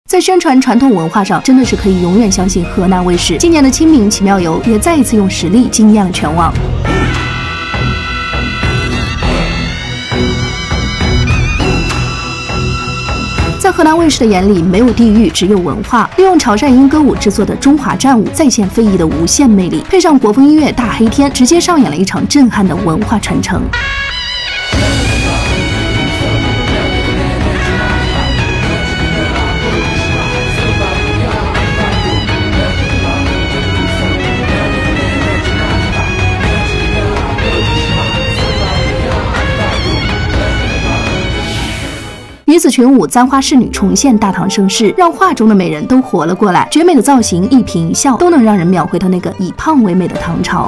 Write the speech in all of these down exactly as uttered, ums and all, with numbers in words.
在宣传传统文化上，真的是可以永远相信河南卫视。今年的清明奇妙游也再一次用实力惊艳了全网。 在河南卫视的眼里，没有地域，只有文化。利用潮汕音歌舞制作的《中华战舞》再现非遗的无限魅力，配上国风音乐《大黑天》，直接上演了一场震撼的文化传承。 女子群舞簪花仕女重现大唐盛世，让画中的美人都活了过来。绝美的造型，一颦一笑都能让人秒回到那个以胖为美的唐朝。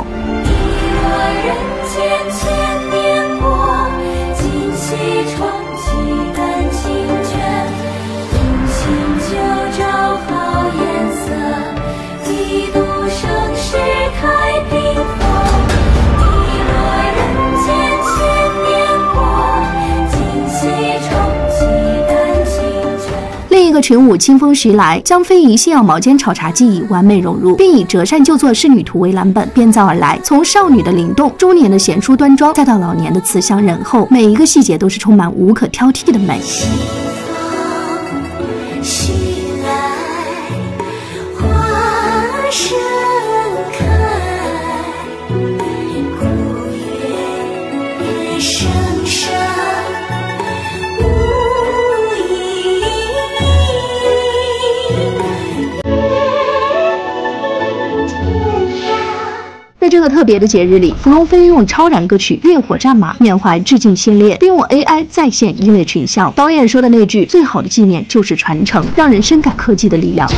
另一个群舞清风徐来，将非遗信仰毛尖炒茶技艺完美融入，并以折扇就作仕女图为蓝本编造而来。从少女的灵动、中年的贤淑端庄，再到老年的慈祥仁厚，每一个细节都是充满无可挑剔的美。 在这个特别的节日里，芙蓉飞用超燃歌曲《烈火战马》缅怀致敬先烈，并用 A I 再现音乐群像。导演说的那句“最好的纪念就是传承”，让人深感科技的力量。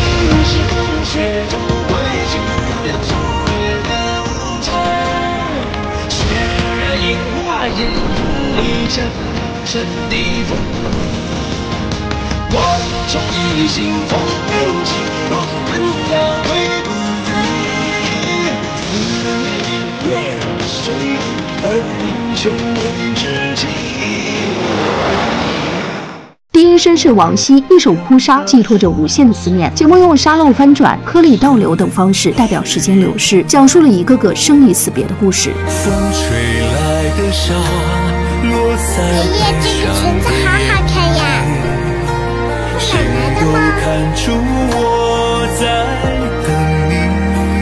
低音绅士王希一手扑沙，寄托着无限的思念。节目用沙漏翻转、颗粒倒流等方式代表时间流逝，讲述了一个个生离死别的故事。 风吹来的沙，落在爷爷，这个裙子好好看呀！是买来的吗？ 看出我在等你。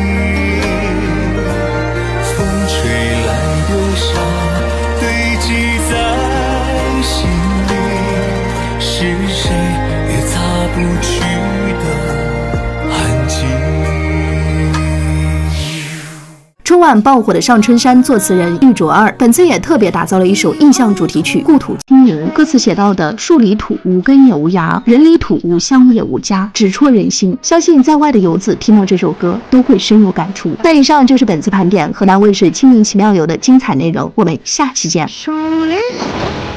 风吹来的沙，堆积在心里，是谁也擦不去的痕迹。 春晚爆火的《上春山》作词人玉卓二，本次也特别打造了一首印象主题曲《故土惊人》。歌词写到的“树里土，无根也无芽；人里土，无香也无家”，直戳人心。相信在外的游子听到这首歌都会深有感触。那以上就是本次盘点河南卫视清明奇妙游的精彩内容，我们下期见。 树里。